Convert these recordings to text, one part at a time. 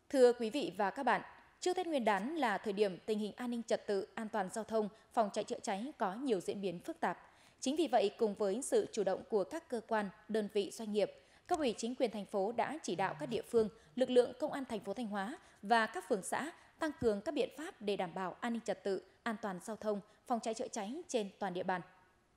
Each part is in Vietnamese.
Thưa quý vị và các bạn, trước Tết Nguyên đán là thời điểm tình hình an ninh trật tự, an toàn giao thông, phòng cháy chữa cháy có nhiều diễn biến phức tạp. Chính vì vậy, cùng với sự chủ động của các cơ quan, đơn vị doanh nghiệp, cấp ủy chính quyền thành phố đã chỉ đạo các địa phương, lực lượng công an thành phố Thanh Hóa và các phường xã tăng cường các biện pháp để đảm bảo an ninh trật tự, an toàn giao thông, phòng cháy chữa cháy trên toàn địa bàn.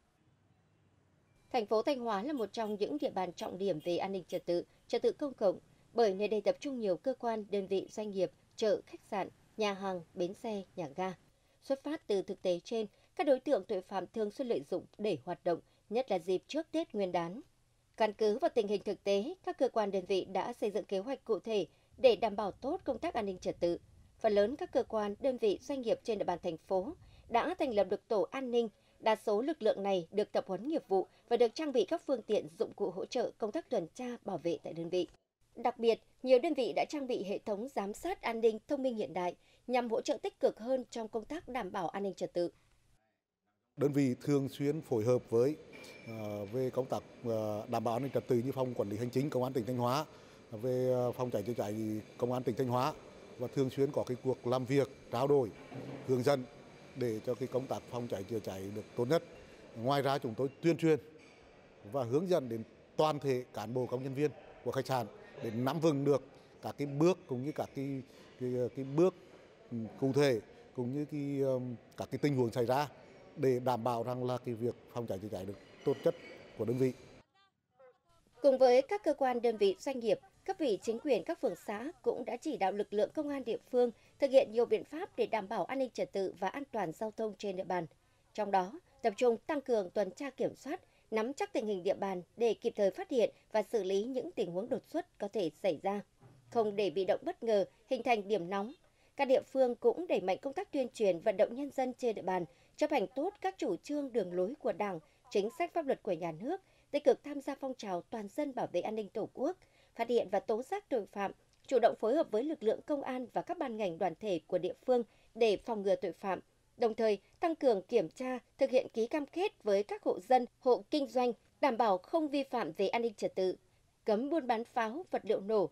Thành phố Thanh Hóa là một trong những địa bàn trọng điểm về an ninh trật tự công cộng, bởi nơi đây tập trung nhiều cơ quan, đơn vị, doanh nghiệp, chợ, khách sạn, nhà hàng, bến xe, nhà ga. Xuất phát từ thực tế trên, các đối tượng tội phạm thường xuyên lợi dụng để hoạt động, nhất là dịp trước Tết Nguyên đán. Căn cứ vào tình hình thực tế, các cơ quan đơn vị đã xây dựng kế hoạch cụ thể để đảm bảo tốt công tác an ninh trật tự. Phần lớn các cơ quan, đơn vị, doanh nghiệp trên địa bàn thành phố đã thành lập được tổ an ninh. Đa số lực lượng này được tập huấn nghiệp vụ và được trang bị các phương tiện dụng cụ hỗ trợ công tác tuần tra bảo vệ tại đơn vị. Đặc biệt, nhiều đơn vị đã trang bị hệ thống giám sát an ninh thông minh hiện đại nhằm hỗ trợ tích cực hơn trong công tác đảm bảo an ninh trật tự. Đơn vị thường xuyên phối hợp với về công tác đảm bảo an ninh trật tự như phòng quản lý hành chính công an tỉnh Thanh Hóa, về phòng cháy chữa cháy công an tỉnh Thanh Hóa, và thường xuyên có cái cuộc làm việc trao đổi hướng dẫn để cho cái công tác phòng cháy chữa cháy được tốt nhất. Ngoài ra chúng tôi tuyên truyền và hướng dẫn đến toàn thể cán bộ công nhân viên của khách sạn để nắm vững được các cái bước cũng như các cái bước cụ thể, cũng như các cái tình huống xảy ra để đảm bảo rằng là cái việc phòng cháy chữa cháy được tốt nhất của đơn vị. Cùng với các cơ quan, đơn vị, doanh nghiệp, cấp ủy chính quyền các phường xã cũng đã chỉ đạo lực lượng công an địa phương thực hiện nhiều biện pháp để đảm bảo an ninh trật tự và an toàn giao thông trên địa bàn. Trong đó, tập trung tăng cường tuần tra kiểm soát, nắm chắc tình hình địa bàn để kịp thời phát hiện và xử lý những tình huống đột xuất có thể xảy ra, không để bị động bất ngờ, hình thành điểm nóng. Các địa phương cũng đẩy mạnh công tác tuyên truyền vận động nhân dân trên địa bàn chấp hành tốt các chủ trương đường lối của Đảng, chính sách pháp luật của nhà nước, tích cực tham gia phong trào toàn dân bảo vệ an ninh Tổ quốc, phát hiện và tố giác tội phạm, chủ động phối hợp với lực lượng công an và các ban ngành đoàn thể của địa phương để phòng ngừa tội phạm, đồng thời tăng cường kiểm tra, thực hiện ký cam kết với các hộ dân, hộ kinh doanh, đảm bảo không vi phạm về an ninh trật tự, cấm buôn bán pháo, vật liệu nổ.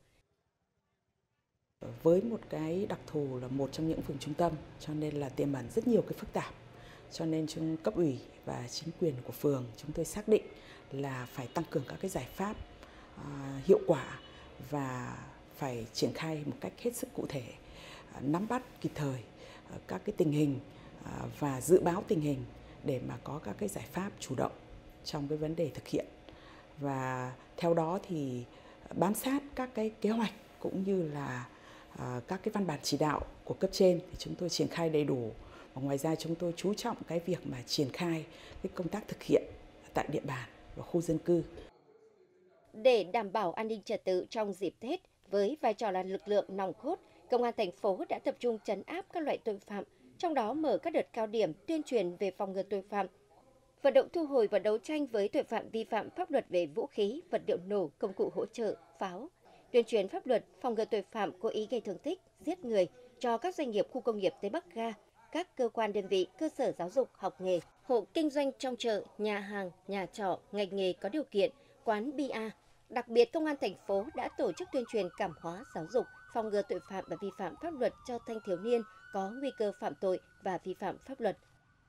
Với một cái đặc thù là một trong những phường trung tâm, cho nên là tiềm ẩn rất nhiều cái phức tạp. Cho nên trong cấp ủy và chính quyền của phường chúng tôi xác định là phải tăng cường các cái giải pháp hiệu quả và phải triển khai một cách hết sức cụ thể, nắm bắt kịp thời các cái tình hình và dự báo tình hình để mà có các cái giải pháp chủ động trong cái vấn đề thực hiện. Và theo đó thì bám sát các cái kế hoạch cũng như là các cái văn bản chỉ đạo của cấp trên thì chúng tôi triển khai đầy đủ. Và ngoài ra chúng tôi chú trọng cái việc mà triển khai cái công tác thực hiện tại địa bàn và khu dân cư. Để đảm bảo an ninh trật tự trong dịp Tết, với vai trò là lực lượng nòng cốt, Công an thành phố đã tập trung trấn áp các loại tội phạm, trong đó mở các đợt cao điểm tuyên truyền về phòng ngừa tội phạm, vận động thu hồi và đấu tranh với tội phạm vi phạm pháp luật về vũ khí, vật liệu nổ, công cụ hỗ trợ, pháo, tuyên truyền pháp luật phòng ngừa tội phạm cố ý gây thương tích, giết người cho các doanh nghiệp khu công nghiệp Tây Bắc Ga, các cơ quan đơn vị, cơ sở giáo dục, học nghề, hộ kinh doanh trong chợ, nhà hàng, nhà trọ, ngành nghề có điều kiện, quán bia. Đặc biệt, Công an thành phố đã tổ chức tuyên truyền cảm hóa giáo dục, phòng ngừa tội phạm và vi phạm pháp luật cho thanh thiếu niên có nguy cơ phạm tội và vi phạm pháp luật.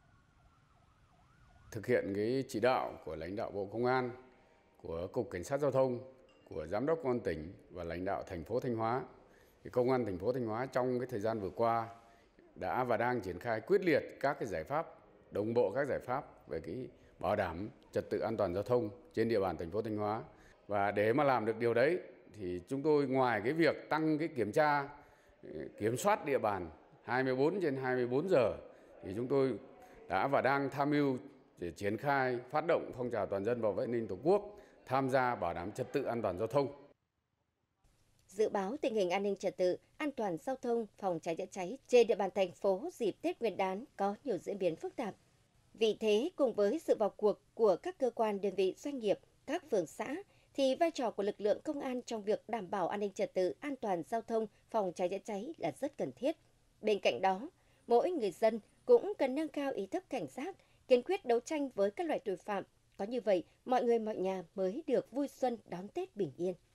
Thực hiện cái chỉ đạo của lãnh đạo Bộ Công an, của Cục Cảnh sát Giao thông, của Giám đốc Công an tỉnh và lãnh đạo thành phố Thanh Hóa, thì Công an thành phố Thanh Hóa trong cái thời gian vừa qua đã và đang triển khai quyết liệt các cái giải pháp, đồng bộ các giải pháp về cái bảo đảm trật tự an toàn giao thông trên địa bàn thành phố Thanh Hóa. Và để mà làm được điều đấy thì chúng tôi ngoài cái việc tăng cái kiểm tra, kiểm soát địa bàn 24/24 giờ thì chúng tôi đã và đang tham mưu để triển khai phát động phong trào toàn dân bảo vệ an ninh Tổ quốc, tham gia bảo đảm trật tự an toàn giao thông. Dự báo tình hình an ninh trật tự, an toàn giao thông, phòng cháy chữa cháy trên địa bàn thành phố dịp Tết Nguyên đán có nhiều diễn biến phức tạp. Vì thế, cùng với sự vào cuộc của các cơ quan, đơn vị, doanh nghiệp, các phường xã, thì vai trò của lực lượng công an trong việc đảm bảo an ninh trật tự, an toàn giao thông, phòng cháy chữa cháy là rất cần thiết. Bên cạnh đó, mỗi người dân cũng cần nâng cao ý thức cảnh giác, kiên quyết đấu tranh với các loại tội phạm. Có như vậy, mọi người mọi nhà mới được vui xuân đón Tết bình yên.